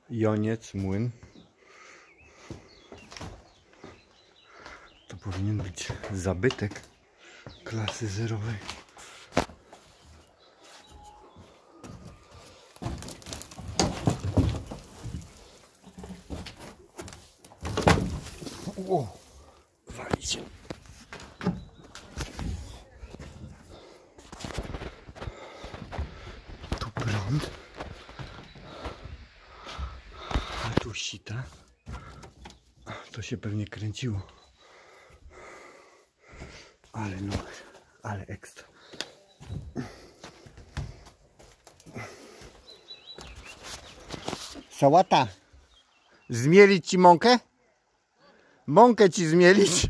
Joniec, młyn. To powinien być zabytek klasy zerowej. O, wali się. Tu prąd. A tu sita. To się pewnie kręciło. Ale numer, ale ekstra. Sałata. Zmielić ci mąkę? Mąkę ci zmielić?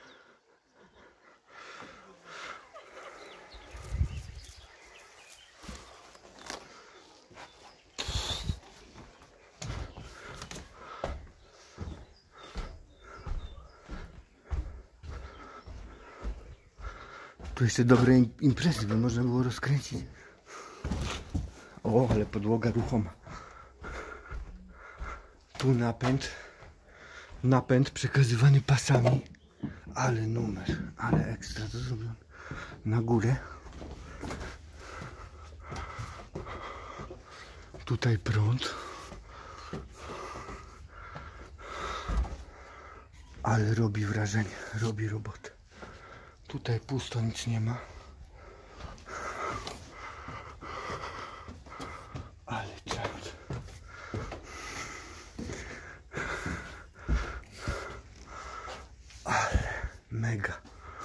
Tu jeszcze dobre imprezy, by można było rozkręcić. O, ale podłoga ruchoma. Tu napęd przekazywany pasami. Ale numer, ale ekstra to zrobione. Na górę. Tutaj prąd. Ale robi wrażenie, robi robotę. Tutaj pusto, nic nie ma. Ale czad. Ale mega.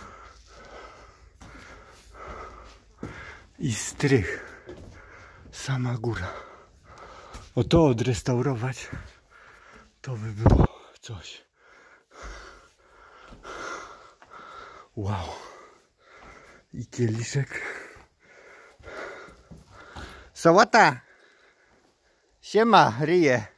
I strych. Sama góra. O to odrestaurować, to by było coś. Wow. I kieliszek. Sałata. Siema, ryje.